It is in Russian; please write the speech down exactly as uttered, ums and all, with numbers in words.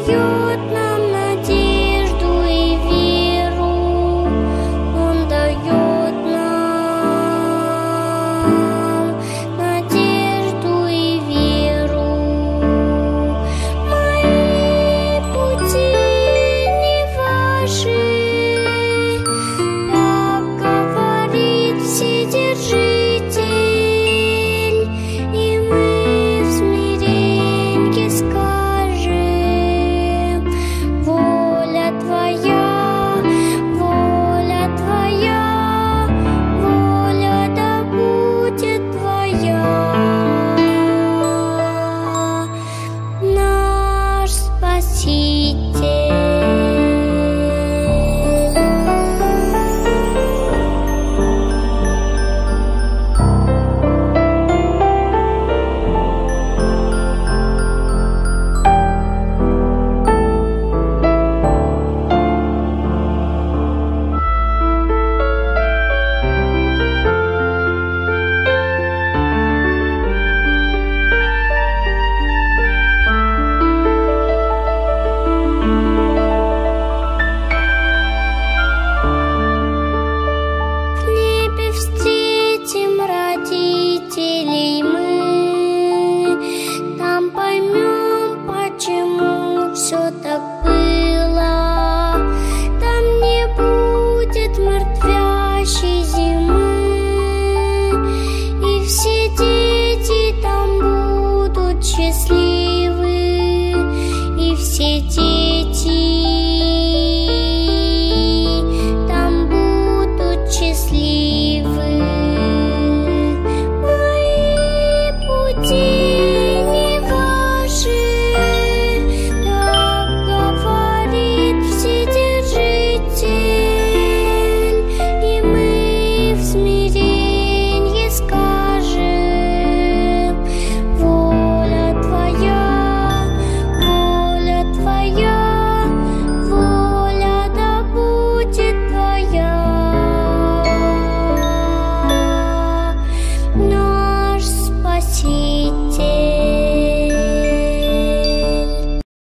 дает нам надежду и веру, Он дает нам надежду и веру. Мои пути не ваши, так говорит Вседержитель, и мы в смиренье скажем: воля Твоя, воля Твоя, воля да будет Твоя. Наш Спаситель. В небе встретим родителей мы, там поймем, почему все так было. Там не будет мертвящей зимы, и все дети там будут счастливы, и все дети